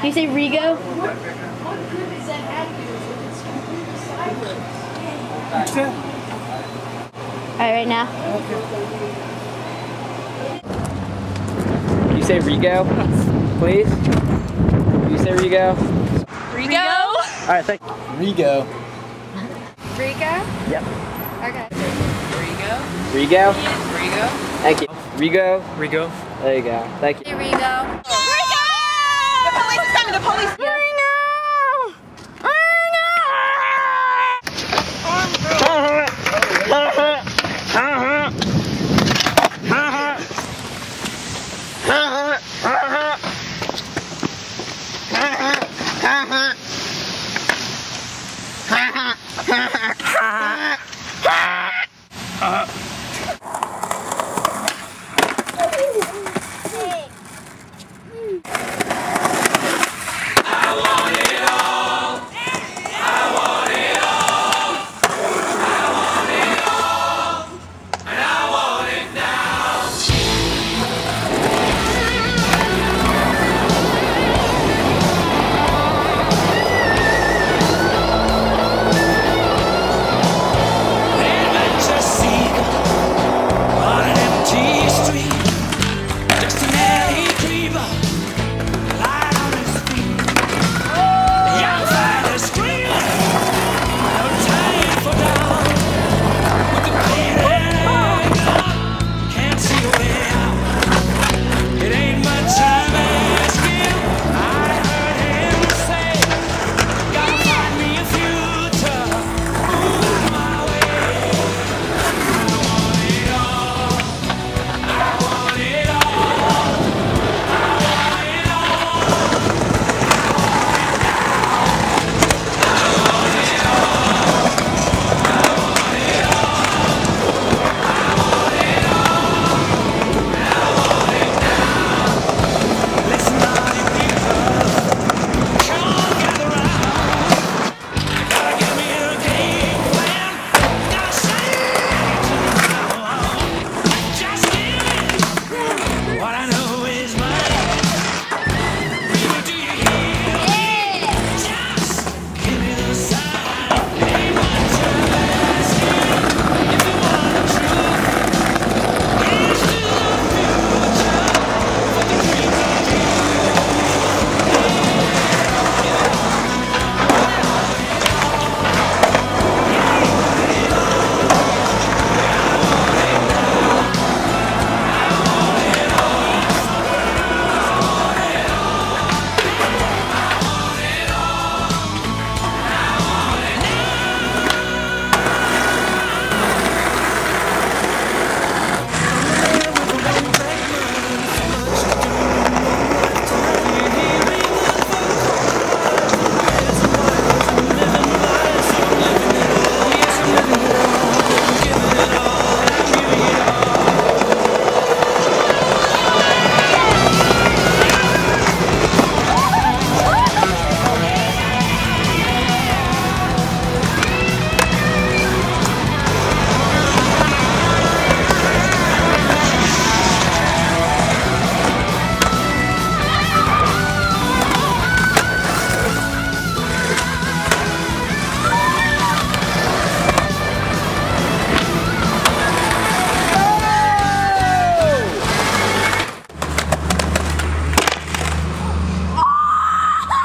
you say Rigo? Alright, right now. You say Rigo, please? You say Rigo? Rigo? Alright, thank you. Rigo. Rigo? Yep. Okay. Rigo? Rigo? Rigo? Thank you. Rigo? Rigo. There you go. Thank you. Hey, Rigo. Rigo! The police is coming, the police!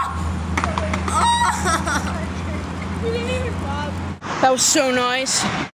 That was so nice.